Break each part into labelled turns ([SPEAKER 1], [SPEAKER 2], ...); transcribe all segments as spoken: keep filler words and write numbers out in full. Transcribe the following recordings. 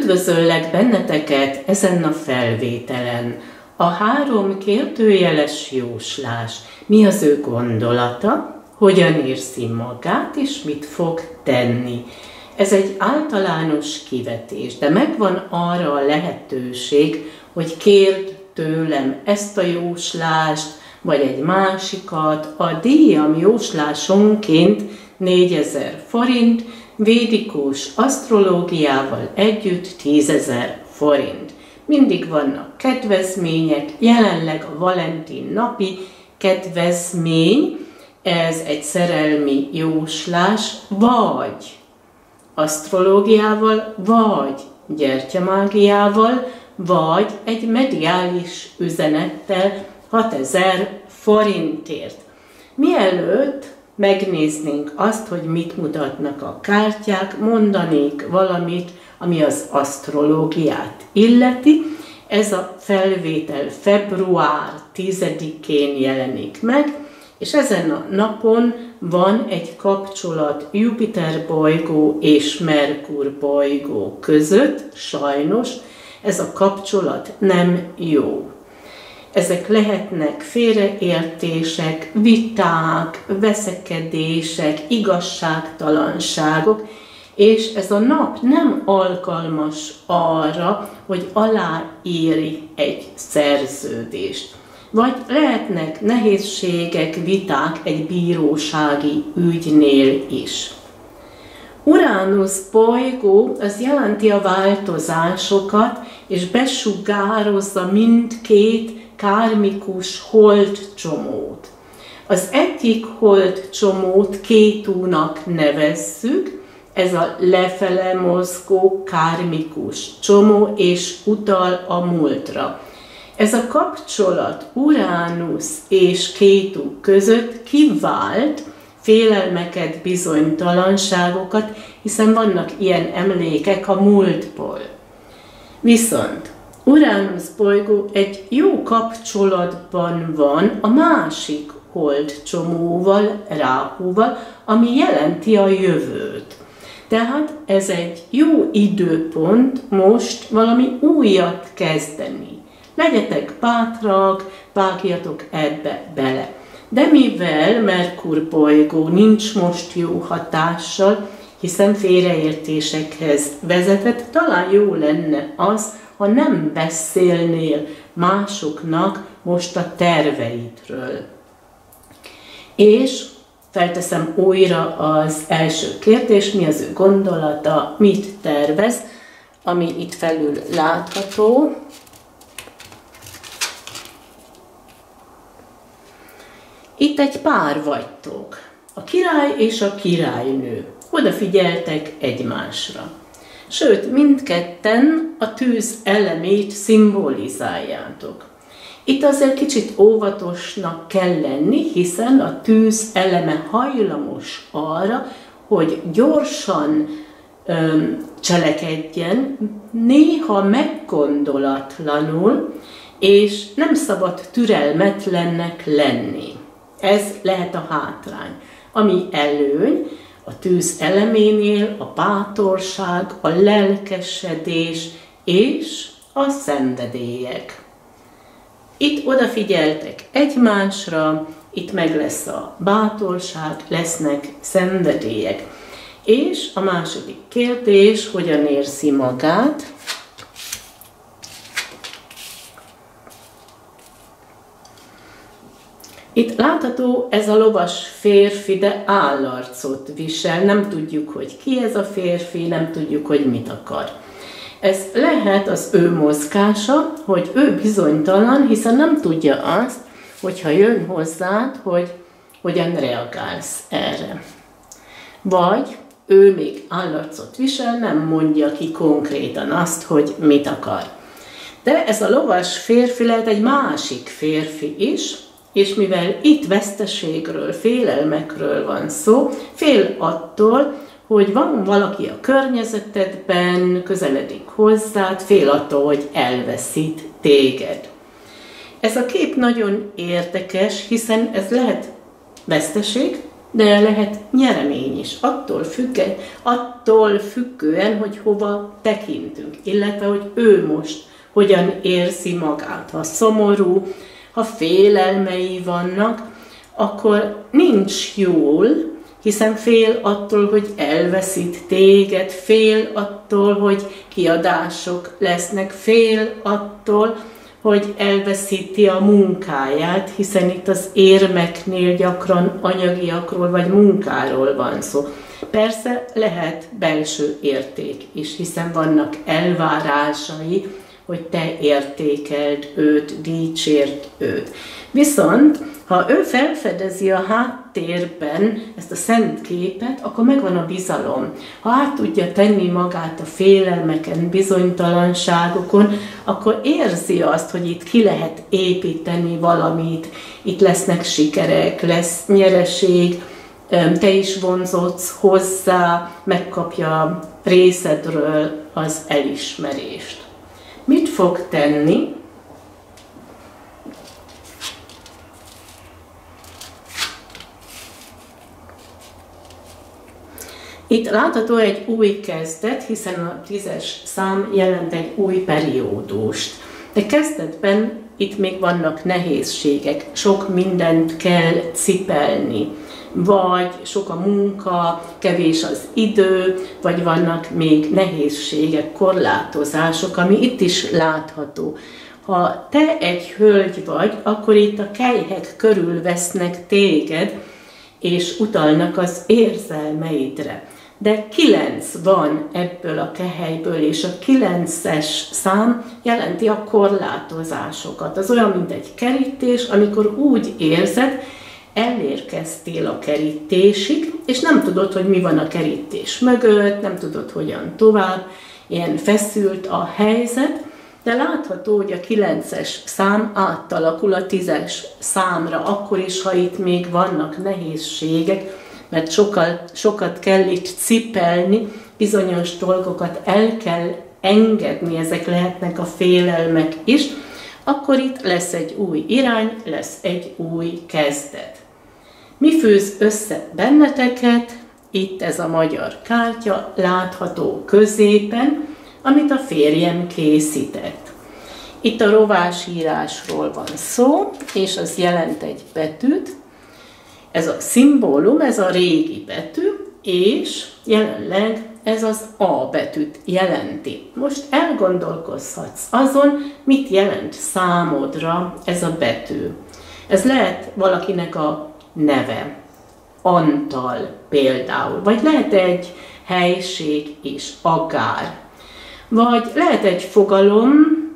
[SPEAKER 1] Üdvözöllek benneteket ezen a felvételen. A három kérdőjeles jóslás. Mi az ő gondolata, hogyan érzi magát, és mit fog tenni. Ez egy általános kivetés, de megvan arra a lehetőség, hogy kérd tőlem ezt a jóslást, vagy egy másikat. A díjam jóslásonként négyezer forint, védikus asztrológiával együtt tízezer forint. Mindig vannak kedvezmények, jelenleg a Valentin napi kedvezmény, ez egy szerelmi jóslás, vagy asztrológiával, vagy gyertyamágiával, vagy egy mediális üzenettel hatezer forintért. Mielőtt megnéznénk azt, hogy mit mutatnak a kártyák, mondanék valamit, ami az asztrológiát illeti. Ez a felvétel február tizedikén jelenik meg, és ezen a napon van egy kapcsolat Jupiter bolygó és Merkur bolygó között, sajnos ez a kapcsolat nem jó. Ezek lehetnek félreértések, viták, veszekedések, igazságtalanságok, és ez a nap nem alkalmas arra, hogy aláírj egy szerződést. Vagy lehetnek nehézségek, viták egy bírósági ügynél is. Uránusz bolygó az jelenti a változásokat, és besugározza mindkét kármikus holdcsomót. Az egyik holdcsomót Kétúnak nevezzük, ez a lefele mozgó kármikus csomó, és utal a múltra. Ez a kapcsolat Uránusz és Kétu között kivált félelmeket, bizonytalanságokat, hiszen vannak ilyen emlékek a múltból. Viszont Uránusz bolygó egy jó kapcsolatban van a másik holdcsomóval, Ráhúval, ami jelenti a jövőt. Tehát ez egy jó időpont most valami újat kezdeni. Legyetek bátrak, vágjatok ebbe bele. De mivel Merkur bolygó nincs most jó hatással, hiszen félreértésekhez vezetett, talán jó lenne az, ha nem beszélnél másoknak most a terveidről. És felteszem újra az első kérdést, mi az ő gondolata, mit tervez, ami itt felül látható. Itt egy pár vagytok, a király és a királynő. Odafigyeltek egymásra. Sőt, mindketten a tűz elemét szimbolizáljátok. Itt azért kicsit óvatosnak kell lenni, hiszen a tűz eleme hajlamos arra, hogy gyorsan öm, cselekedjen, néha meggondolatlanul, és nem szabad türelmetlennek lenni. Ez lehet a hátrány. Ami előny, a tűz eleménél a bátorság, a lelkesedés és a szenvedélyek. Itt odafigyeltek egymásra, itt meg lesz a bátorság, lesznek szenvedélyek. És a második kérdés, hogyan érzi magát? Itt látható, ez a lovas férfi, de állarcot visel, nem tudjuk, hogy ki ez a férfi, nem tudjuk, hogy mit akar. Ez lehet az ő mozgása, hogy ő bizonytalan, hiszen nem tudja azt, hogyha jön hozzád, hogy hogyan reagálsz erre. Vagy ő még állarcot visel, nem mondja ki konkrétan azt, hogy mit akar. De ez a lovas férfi lehet egy másik férfi is, és mivel itt veszteségről, félelmekről van szó, fél attól, hogy van valaki a környezetedben, közeledik hozzád, fél attól, hogy elveszít téged. Ez a kép nagyon érdekes, hiszen ez lehet veszteség, de lehet nyeremény is. Attól függ, attól attól függően, hogy hova tekintünk, illetve hogy ő most hogyan érzi magát. Ha szomorú, ha félelmei vannak, akkor nincs jól, hiszen fél attól, hogy elveszít téged, fél attól, hogy kiadások lesznek, fél attól, hogy elveszíti a munkáját, hiszen itt az érmeknél gyakran anyagiakról vagy munkáról van szó. Persze lehet belső érték is, hiszen vannak elvárásai, hogy te értékeld őt, dicsérd őt. Viszont, ha ő felfedezi a háttérben ezt a szent képet, akkor megvan a bizalom. Ha át tudja tenni magát a félelmeken, bizonytalanságokon, akkor érzi azt, hogy itt ki lehet építeni valamit, itt lesznek sikerek, lesz nyereség, te is vonzódsz hozzá, megkapja részedről az elismerést. Mit fog tenni? Itt látható egy új kezdet, hiszen a tízes szám jelent egy új periódust. De kezdetben itt még vannak nehézségek, sok mindent kell cipelni, vagy sok a munka, kevés az idő, vagy vannak még nehézségek, korlátozások, ami itt is látható. Ha te egy hölgy vagy, akkor itt a kelyhek körülvesznek téged, és utalnak az érzelmeidre. De kilenc van ebből a kehelyből, és a kilences szám jelenti a korlátozásokat. Az olyan, mint egy kerítés, amikor úgy érzed, elérkeztél a kerítésig, és nem tudod, hogy mi van a kerítés mögött, nem tudod, hogyan tovább, ilyen feszült a helyzet, de látható, hogy a kilences szám átalakul a tízes számra, akkor is, ha itt még vannak nehézségek, mert sokat, sokat kell itt cipelni, bizonyos dolgokat el kell engedni, ezek lehetnek a félelmek is, akkor itt lesz egy új irány, lesz egy új kezdet. Mi fűz össze benneteket? Itt ez a magyar kártya látható középen, amit a férjem készített. Itt a rovásírásról van szó, és az jelent egy betűt. Ez a szimbólum, ez a régi betű, és jelenleg ez az A betűt jelenti. Most elgondolkozhatsz azon, mit jelent számodra ez a betű. Ez lehet valakinek a neve, Antal például, vagy lehet egy helység is, Agár, vagy lehet egy fogalom,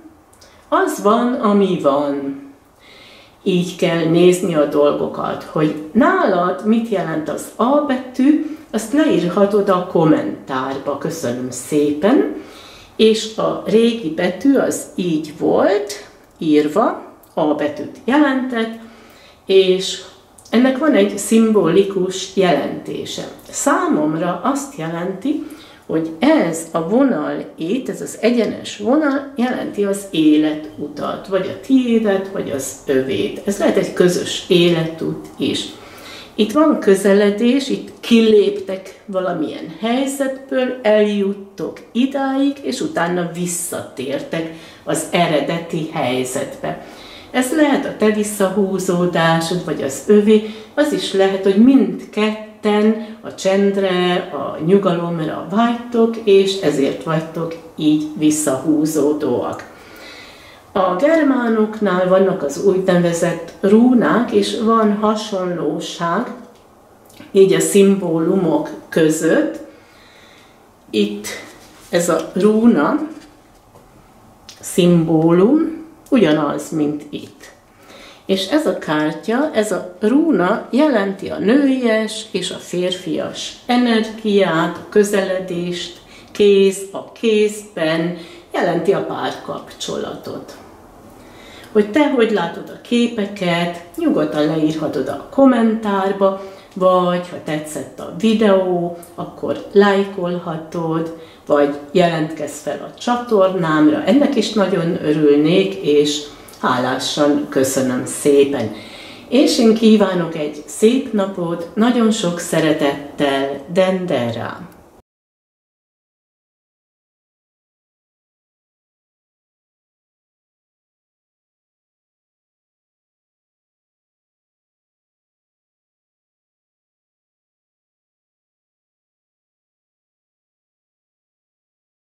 [SPEAKER 1] az van, ami van. Így kell nézni a dolgokat, hogy nálad mit jelent az A betű, azt leírhatod a kommentárba, köszönöm szépen, és a régi betű az így volt írva, A betűt jelentett, és ennek van egy szimbolikus jelentése. Számomra azt jelenti, hogy ez a vonal itt, ez az egyenes vonal jelenti az életutat, vagy a tiédet, vagy az övét. Ez lehet egy közös életút is. Itt van közeledés, itt kiléptek valamilyen helyzetből, eljuttok idáig, és utána visszatértek az eredeti helyzetbe. Ez lehet a te visszahúzódásod, vagy az övé, az is lehet, hogy mindketten a csendre, a nyugalomra vágytok, és ezért vagytok így visszahúzódóak. A germánoknál vannak az úgynevezett rúnák, és van hasonlóság így a szimbólumok között. Itt ez a rúna szimbólum ugyanaz, mint itt. És ez a kártya, ez a rúna jelenti a nőies és a férfias energiát, a közeledést, kéz a kézben, jelenti a párkapcsolatot. Hogy te hogy látod a képeket, nyugodtan leírhatod a kommentárba, vagy ha tetszett a videó, akkor lájkolhatod, vagy jelentkezz fel a csatornámra. Ennek is nagyon örülnék, és hálásan köszönöm szépen. És én kívánok egy szép napot, nagyon sok szeretettel, Dendera!